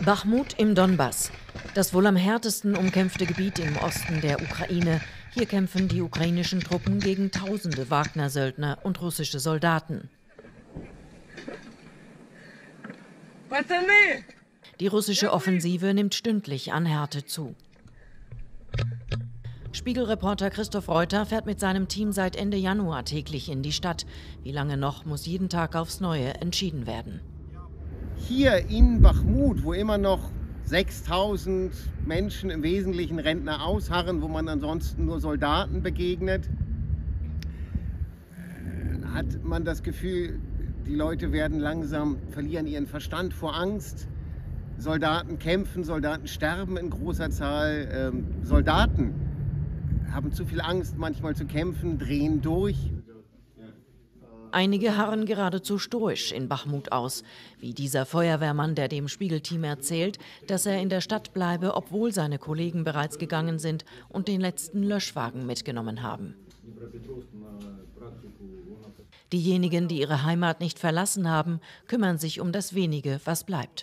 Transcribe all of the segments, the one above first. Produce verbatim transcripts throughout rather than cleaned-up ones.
Bachmut im Donbass, das wohl am härtesten umkämpfte Gebiet im Osten der Ukraine. Hier kämpfen die ukrainischen Truppen gegen tausende Wagner-Söldner und russische Soldaten. Die russische Offensive nimmt stündlich an Härte zu. Spiegelreporter Christoph Reuter fährt mit seinem Team seit Ende Januar täglich in die Stadt. Wie lange noch, muss jeden Tag aufs Neue entschieden werden. Hier in Bachmut, wo immer noch sechstausend Menschen, im Wesentlichen Rentner, ausharren, wo man ansonsten nur Soldaten begegnet, hat man das Gefühl, die Leute werden langsam, verlieren ihren Verstand vor Angst. Soldaten kämpfen, Soldaten sterben in großer Zahl. Ähm, Soldaten haben zu viel Angst, manchmal zu kämpfen, drehen durch. Einige harren geradezu stoisch in Bachmut aus, wie dieser Feuerwehrmann, der dem Spiegelteam erzählt, dass er in der Stadt bleibe, obwohl seine Kollegen bereits gegangen sind und den letzten Löschwagen mitgenommen haben. Diejenigen, die ihre Heimat nicht verlassen haben, kümmern sich um das Wenige, was bleibt.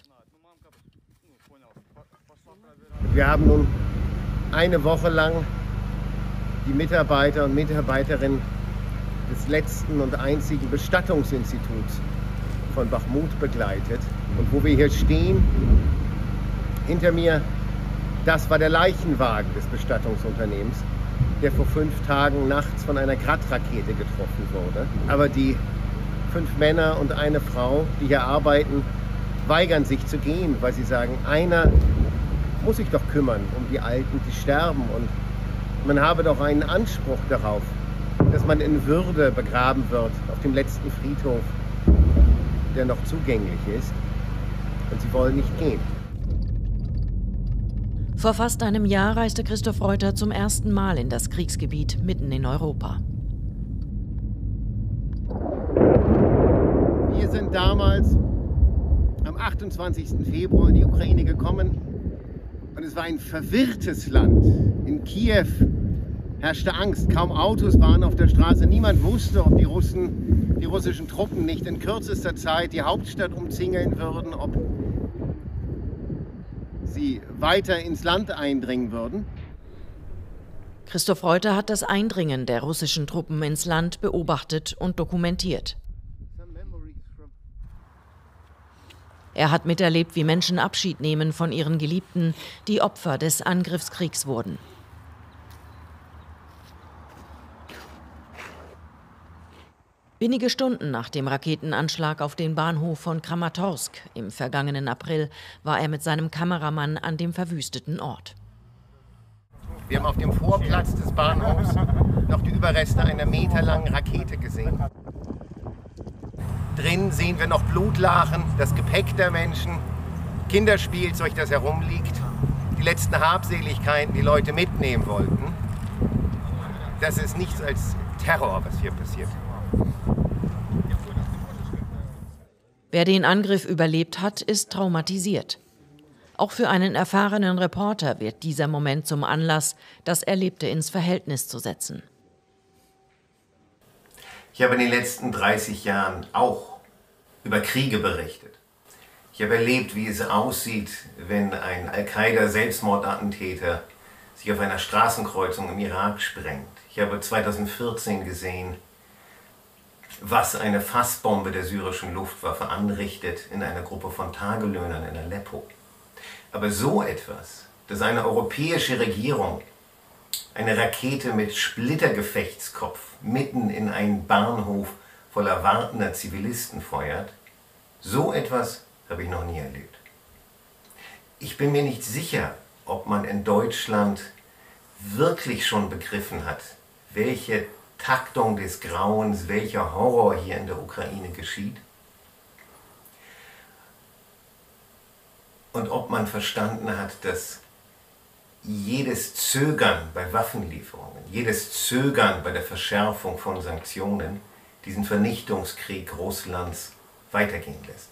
Wir haben nun eine Woche lang die Mitarbeiter und Mitarbeiterinnen des letzten und einzigen Bestattungsinstituts von Bachmut begleitet. Und wo wir hier stehen, hinter mir, das war der Leichenwagen des Bestattungsunternehmens, der vor fünf Tagen nachts von einer Grad-Rakete getroffen wurde. Aber die fünf Männer und eine Frau, die hier arbeiten, weigern sich zu gehen, weil sie sagen, einer muss sich doch kümmern um die Alten, die sterben. Und man habe doch einen Anspruch darauf, dass man in Würde begraben wird auf dem letzten Friedhof, der noch zugänglich ist. Und sie wollen nicht gehen. Vor fast einem Jahr reiste Christoph Reuter zum ersten Mal in das Kriegsgebiet mitten in Europa. Wir sind damals am achtundzwanzigsten Februar in die Ukraine gekommen und es war ein verwirrtes Land. In Kiew herrschte Angst, kaum Autos waren auf der Straße, niemand wusste, ob die Russen, die russischen Truppen nicht in kürzester Zeit die Hauptstadt umzingeln würden, ob sie weiter ins Land eindringen würden. Christoph Reuter hat das Eindringen der russischen Truppen ins Land beobachtet und dokumentiert. Er hat miterlebt, wie Menschen Abschied nehmen von ihren Geliebten, die Opfer des Angriffskriegs wurden. Wenige Stunden nach dem Raketenanschlag auf den Bahnhof von Kramatorsk im vergangenen April war er mit seinem Kameramann an dem verwüsteten Ort. Wir haben auf dem Vorplatz des Bahnhofs noch die Überreste einer meterlangen Rakete gesehen. Drin sehen wir noch Blutlachen, das Gepäck der Menschen, Kinderspielzeug, das herumliegt, die letzten Habseligkeiten, die Leute mitnehmen wollten. Das ist nichts als Terror, was hier passiert. Wer den Angriff überlebt hat, ist traumatisiert. Auch für einen erfahrenen Reporter wird dieser Moment zum Anlass, das Erlebte ins Verhältnis zu setzen. Ich habe in den letzten dreißig Jahren auch über Kriege berichtet. Ich habe erlebt, wie es aussieht, wenn ein Al-Qaida-Selbstmordattentäter sich auf einer Straßenkreuzung im Irak sprengt. Ich habe zweitausendvierzehn gesehen, was eine Fassbombe der syrischen Luftwaffe anrichtet in einer Gruppe von Tagelöhnern in Aleppo. Aber so etwas, dass eine europäische Regierung eine Rakete mit Splittergefechtskopf mitten in einen Bahnhof voller wartender Zivilisten feuert, so etwas habe ich noch nie erlebt. Ich bin mir nicht sicher, ob man in Deutschland wirklich schon begriffen hat, welche Taktung des Grauens, welcher Horror hier in der Ukraine geschieht. Und ob man verstanden hat, dass jedes Zögern bei Waffenlieferungen, jedes Zögern bei der Verschärfung von Sanktionen diesen Vernichtungskrieg Russlands weitergehen lässt.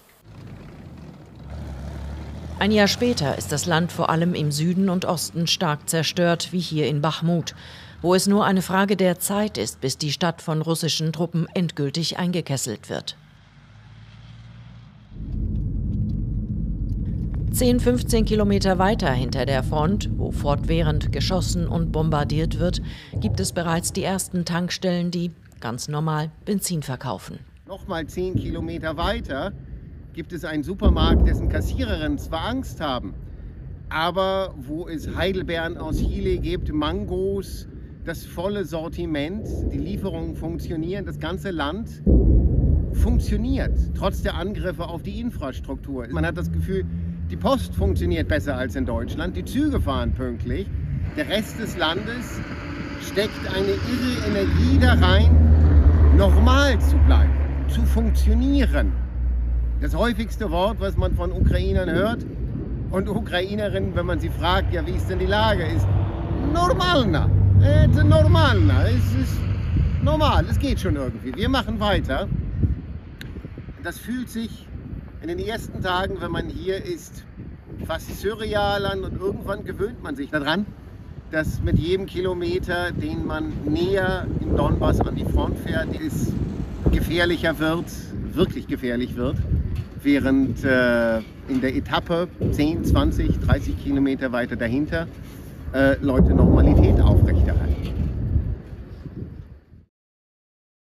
Ein Jahr später ist das Land vor allem im Süden und Osten stark zerstört, wie hier in Bachmut, wo es nur eine Frage der Zeit ist, bis die Stadt von russischen Truppen endgültig eingekesselt wird. zehn, fünfzehn Kilometer weiter hinter der Front, wo fortwährend geschossen und bombardiert wird, gibt es bereits die ersten Tankstellen, die ganz normal Benzin verkaufen. Nochmal zehn Kilometer weiter gibt es einen Supermarkt, dessen Kassiererinnen zwar Angst haben, aber wo es Heidelbeeren aus Chile gibt, Mangos, das volle Sortiment, die Lieferungen funktionieren, das ganze Land funktioniert, trotz der Angriffe auf die Infrastruktur. Man hat das Gefühl, die Post funktioniert besser als in Deutschland, die Züge fahren pünktlich. Der Rest des Landes steckt eine irre Energie da rein, normal zu bleiben, zu funktionieren. Das häufigste Wort, was man von Ukrainern hört und Ukrainerinnen, wenn man sie fragt, ja, wie ist denn die Lage, ist normalna. Es ist normalna. Es ist normal, es geht schon irgendwie. Wir machen weiter. Das fühlt sich in den ersten Tagen, wenn man hier ist, fast surreal an und irgendwann gewöhnt man sich daran, dass mit jedem Kilometer, den man näher im Donbass an die Front fährt, es gefährlicher wird, wirklich gefährlich wird, während äh, in der Etappe zehn, zwanzig, dreißig Kilometer weiter dahinter äh, Leute Normalität aufrechterhalten.